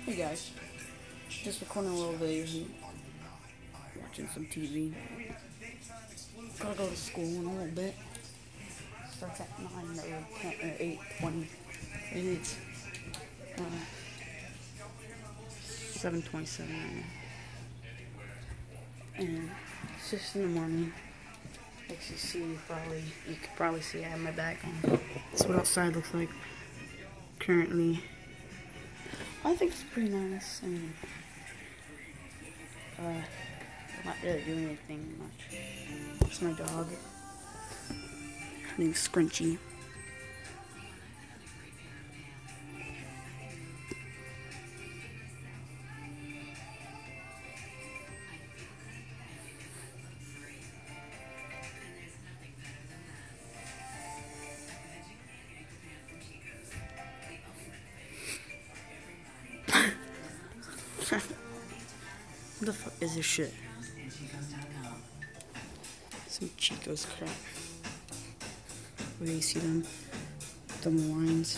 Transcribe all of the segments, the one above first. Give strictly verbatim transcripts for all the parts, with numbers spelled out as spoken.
Hey guys, just recording a little video here, watching some T V. Gotta go to school in a little bit. Starts at nine or ten or eight twenty. It's uh, seven twenty-seven right now, and it's just in the morning. As you see, you probably you could probably see I have my back on. That's what outside looks like currently. I think it's pretty nice. I mean, uh, I'm not really doing anything much. It's my dog. Her name's Scrunchy. What the fuck is this shit? Some Chico's crap. Where do you see them? Them lines.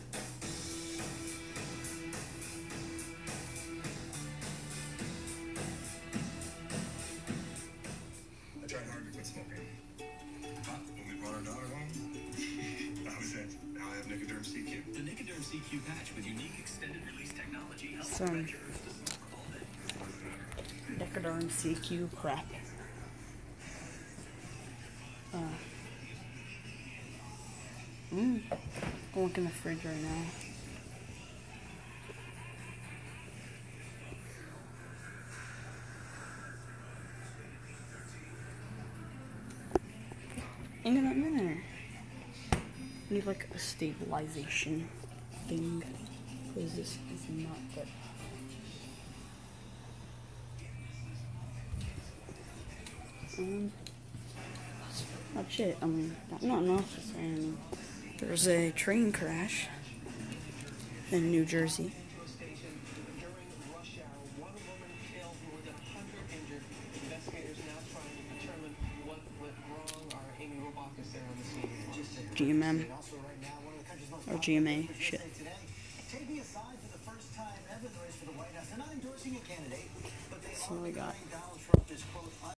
I tried hard to quit smoking. But when we brought our daughter home, that was it. Now I have Nicoderm C Q. The Nicoderm C Q patch with unique extended release technology helps Some prevent germs to smoke all day. Nicoderm C Q crap. Uh, mm, I'll look in the fridge right now. Ain't got nothing in there. Need like a stabilization thing, because this is not good. Um, that's much it. I mean, not nothing else to say. I mean, there's a train crash in New Jersey. G M M or G M A shit. So we got